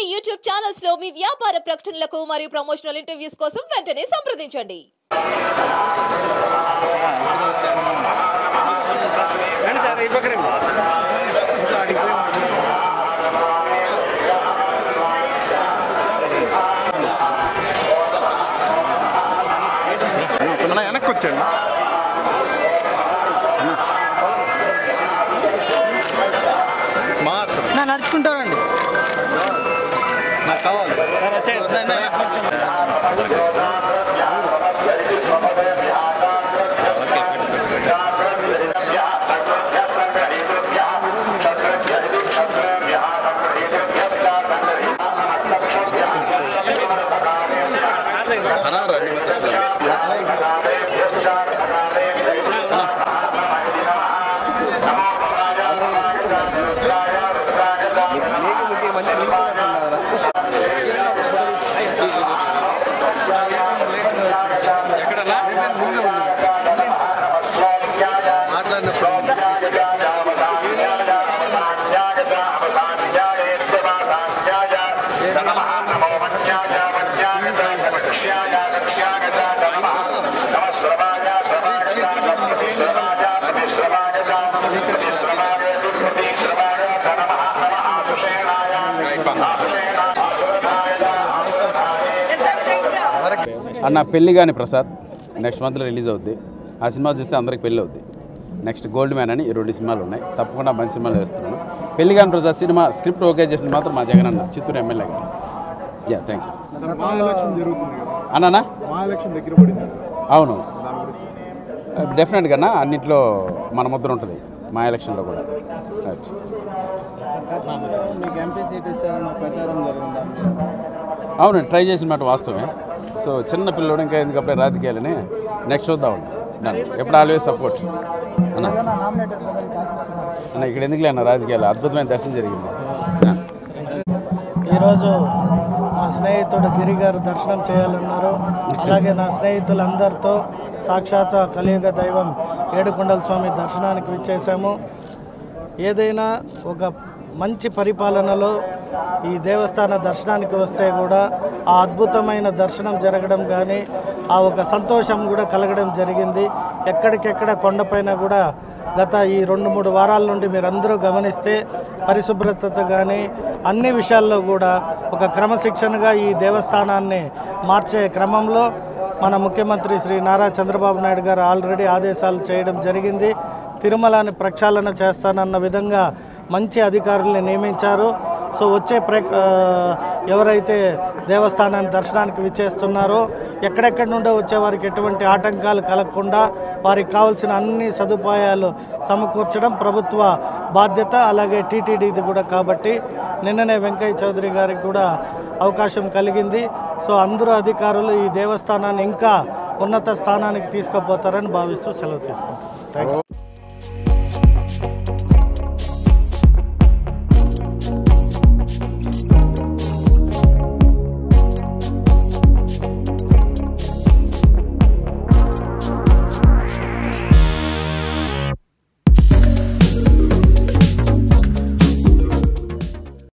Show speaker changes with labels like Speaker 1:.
Speaker 1: YouTube channels లో మీ వ్యాపార ప్రకటనలకు మరియు ప్రమోషనల్ ఇంటర్వ్యూస్ కోసం వెంటనే సంప్రదించండి.
Speaker 2: వెనక్కి వచ్చాను
Speaker 3: నడుచుకుంటారండి
Speaker 2: నాకు కావాలి
Speaker 4: అన్న పెళ్లి కానీ ప్రసాద్ నెక్స్ట్ మంత్లో రిలీజ్ అవుద్ది. ఆ సినిమా చూస్తే అందరికి పెళ్ళి అవుద్ది. నెక్స్ట్ గోల్డ్ మ్యాన్ అని 2 సినిమాలు ఉన్నాయి. తప్పకుండా మంచి సినిమాలు వేస్తున్నాను. పెళ్లి కానీ ప్రసాద్ సినిమా స్క్రిప్ట్ ఓకే చేసింది మాత్రం మా జగన్ అన్న, చిత్తూరు ఎమ్మెల్యే గారు. యా, థ్యాంక్ యూ అన్నా. అవును, డెఫినెట్గా అన్న అన్నింటిలో మన ముద్ర ఉంటుంది, మా ఎలక్షన్లో కూడా. అవును, ట్రై చేసిన మాట వాస్తవమే. సో చిన్న పిల్లడు ఇంకా ఎందుకప్పుడే రాజకీయాలని నెక్స్ట్ చూద్దాం నన్ను ఎప్పుడు ఆల్వేస్ సపోర్ట్ అన్న. ఇక్కడ ఎందుకులే అన్న రాజకీయాలు, అద్భుతమైన దర్శనం జరిగింది.
Speaker 3: ఈరోజు నా స్నేహితుడు గిరి గారు దర్శనం చేయాలన్నారు. అలాగే నా స్నేహితులందరితో సాక్షాత్ కలియుగ దైవం ఏడుకొండల స్వామి దర్శనానికి విచ్చేసాము. ఏదైనా ఒక మంచి పరిపాలనలో ఈ దేవస్థాన దర్శనానికి వస్తే కూడా ఆ అద్భుతమైన దర్శనం జరగడం కానీ ఆ ఒక సంతోషం కూడా కలగడం జరిగింది. ఎక్కడికెక్కడ కొండపైన కూడా గత ఈ 2-3 వారాల నుండి మీరందరూ గమనిస్తే పరిశుభ్రత కానీ అన్ని విషయాల్లో కూడా ఒక క్రమశిక్షణగా ఈ దేవస్థానాన్ని మార్చే క్రమంలో మన ముఖ్యమంత్రి శ్రీ నారా చంద్రబాబు నాయుడు గారు ఆల్రెడీ ఆదేశాలు చేయడం జరిగింది. తిరుమలని ప్రక్షాళన చేస్తానన్న విధంగా మంచి అధికారుల్ని నియమించారు. సో వచ్చే ఎవరైతే దేవస్థానాన్ని దర్శనానికి విచ్చేస్తున్నారో ఎక్కడెక్కడి నుండో వచ్చే వారికి ఎటువంటి ఆటంకాలు కలగకుండా వారికి కావాల్సిన అన్ని సదుపాయాలు సమకూర్చడం ప్రభుత్వ బాధ్యత, అలాగే టీటీడీది కూడా. కాబట్టి నిన్ననే వెంకయ్య చౌదరి గారికి కూడా అవకాశం కలిగింది. సో అందరూ అధికారులు ఈ దేవస్థానాన్ని ఇంకా ఉన్నత స్థానానికి తీసుకుపోతారని భావిస్తూ సెలవు తీసుకుంటారు. Thank you.